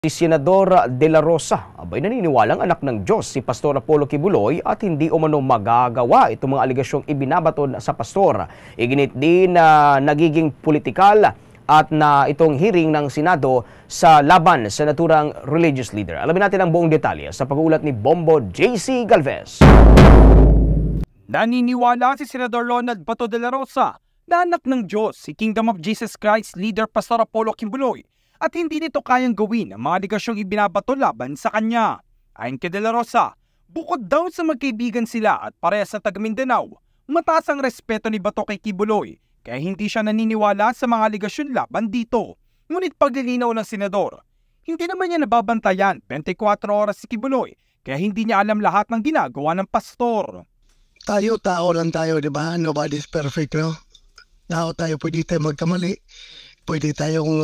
Si Senador De La Rosa, abay naniniwalang anak ng Diyos si Pastor Apollo Kibuloy at hindi umano magagawa itong mga aligasyong ibinabato sa pastor. Iginit din na nagiging politikal at na itong hearing ng Senado sa laban sa naturang religious leader. Alamin natin ang buong detalye sa pag-uulat ni Bombo J.C. Galvez. Naniniwala si Senador Ronald Bato De La Rosa na anak ng Diyos si Kingdom of Jesus Christ leader Pastor Apollo Kibuloy at hindi nito kayang gawin ang mga aligasyong ibinabato laban sa kanya. Ayon kay De La Rosa, bukod daw sa magkaibigan sila at parehas sa taga Mindanao, mataas ang respeto ni Bato kay Kibuloy kaya hindi siya naniniwala sa mga aligasyon laban dito. Ngunit paglilinaw ng senador, hindi naman niya nababantayan 24 oras si Kibuloy kaya hindi niya alam lahat ng ginagawa ng pastor. Tayo, tao lang tayo, di ba? Nobody's perfect, no? Tao tayo, pwede tayo magkamali. Pwede tayong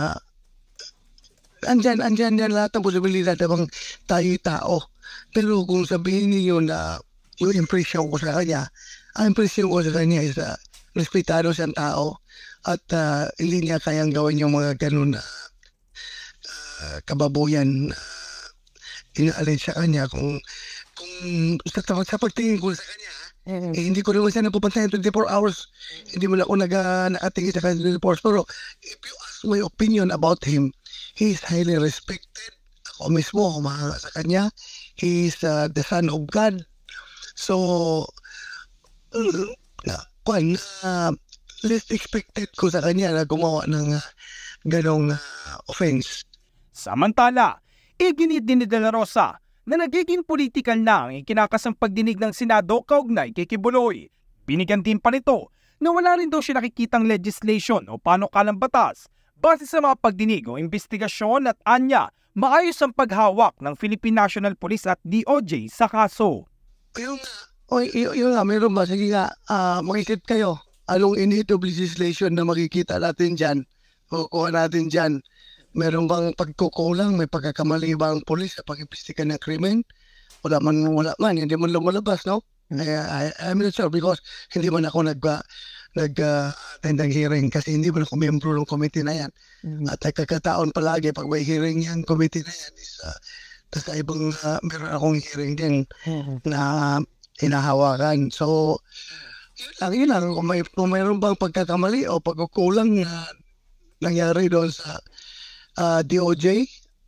andyan lahat ng posibilidad habang tayo'y tao. Pero kung sabihin niyo na yung impression ko sa kanya, ang impression ko sa kanya is respetado siyang tao at hindi niya kayang gawin yung mga ganun kababuyan inaalay sa kanya. Kung sa pagtingin ko sa kanya, hindi ko naman siya napupantayan 24 hours. Hindi mo na ako nakatingin sa kanya 24 hours. Pero if you ask my opinion about him, he is highly respected. Ako mismo, humahanga sa kanya. He is the son of God. So, least expected ko sa kanya na gumawa ng ganong offense. Samantala, iginit din ni De La Rosa na nagiging political na ang ikinakasang pagdinig ng Senado kaugnay kay Kibuloy. Binigyan din pa nito na wala rin daw siya nakikitang legislation o panukalang batas base sa mga pagdinig o investigasyon at anya maayos ang paghawak ng Philippine National Police at DOJ sa kaso. Yun nga, meron ba? Sige nga, makikita kayo. Anong in need of legislation na makikita natin dyan? Kukuha natin dyan. Meron bang pagkukulang? May pagkakamali ba ang polis sa pag-imbestiga ng krimen? Wala man. Hindi man lumalabas, no? I'm not sure because hindi man ako nag-attend ng hearing kasi hindi man ako membro ng committee na yan. At nagkakataon palagi pag may hearing yung committee na yan is sa ibang meron akong hearing din na hinahawakan. So, yun lang. Kung mayroon bang pagkakamali o pagkukulang na nangyari doon sa DOJ,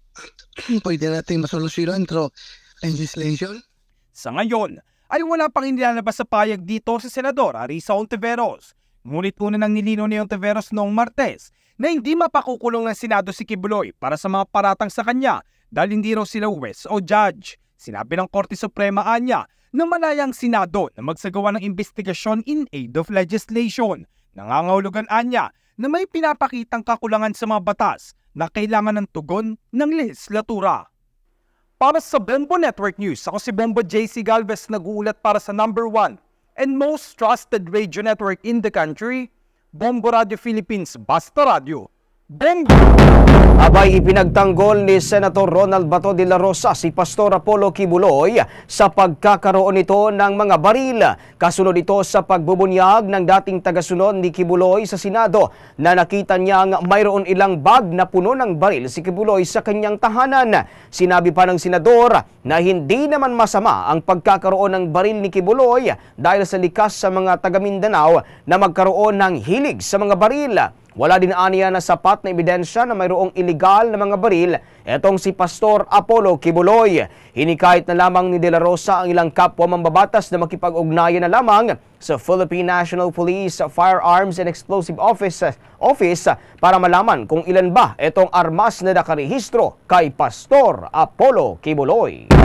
pwede natin masolusyonan through legislation. Sa ngayon, ay wala pang inilalabas sa payag dito si Senador Arisa Ontiveros. Ngunit una nang nilinaw ni Ontiveros noong Martes na hindi mapakukulong ng Senado si Kibuloy para sa mga paratang sa kanya dahil hindi raw sila wes o judge. Sinabi ng Korte Suprema anya na malaya ang Senado na magsagawa ng investigasyon in aid of legislation. Nangangahulugan anya na may pinapakitang kakulangan sa mga batas na kailangan ng tugon ng legislatura. Para sa Bombo Network News, ako si Bombo J.C. Galvez, nag-uulat para sa #1 and most trusted radio network in the country, Bombo Radio Philippines, Basta Radio. Bombo! Abay ipinagtanggol ni Senator Ronald Bato de la Rosa si Pastor Apollo Kibuloy sa pagkakaroon nito ng mga baril. Kasunod ito sa pagbubunyag ng dating tagasunod ni Kibuloy sa Senado na nakita niyang mayroon ilang bag na puno ng baril si Kibuloy sa kanyang tahanan. Sinabi pa ng senador na hindi naman masama ang pagkakaroon ng baril ni Kibuloy dahil sa likas sa mga taga Mindanao na magkaroon ng hilig sa mga baril. Wala din aniya na sapat na ebidensya na mayroong iligal na mga baril etong si Pastor Apollo Kibuloy. Hinikayat na lamang ni De La Rosa ang ilang kapwa mambabatas na makipag-ugnayan na lamang sa Philippine National Police Firearms and Explosive Office para malaman kung ilan ba itong armas na nakarehistro kay Pastor Apollo Kibuloy.